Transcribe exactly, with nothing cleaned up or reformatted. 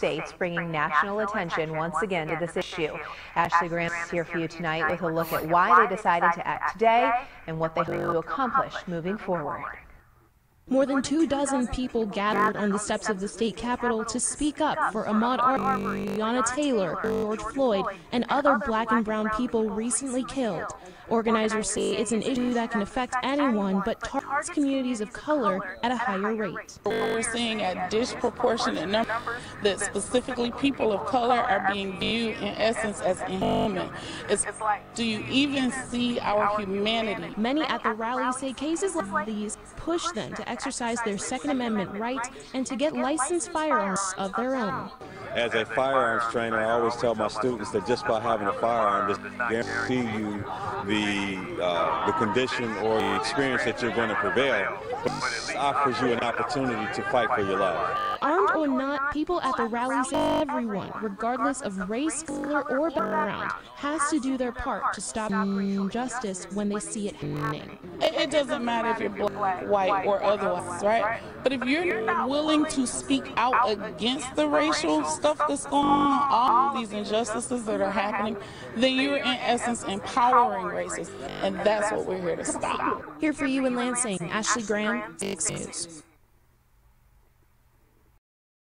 states, bringing national attention once again to this issue. Ashley Graham is here for you tonight with a look at why they decided to act today and what they hope to accomplish moving forward. More than two dozen people gathered on the steps of the state capitol to speak up for Ahmaud Arbery, Breonna Taylor, George Floyd, and other black and brown people recently killed. Organizers say it's an issue that can affect anyone, but targets communities of color at a higher rate. We're seeing a disproportionate number that specifically people of color are being viewed in essence as inhuman. It's like, do you even see our humanity? Many at the rally say cases like these push them to exercise their Second Amendment rights and to get licensed firearms of their own. As a firearms trainer, I always tell my students that just by having a firearm doesn't guarantee you the, uh, the condition or the experience that you're going to prevail, but it offers you an opportunity to fight for your life. Armed or not, people at the rally say everyone, regardless of race, color, or background, has to do their part to stop injustice when they see it happening. It, it doesn't matter if you're black, white, or otherwise, right? But if you're not willing to speak out against the racial stuff that's going on, all of these injustices that are happening, then you're in essence empowering racists, and that's what we're here to stop. Here for you in Lansing, Ashley Graham, Six News.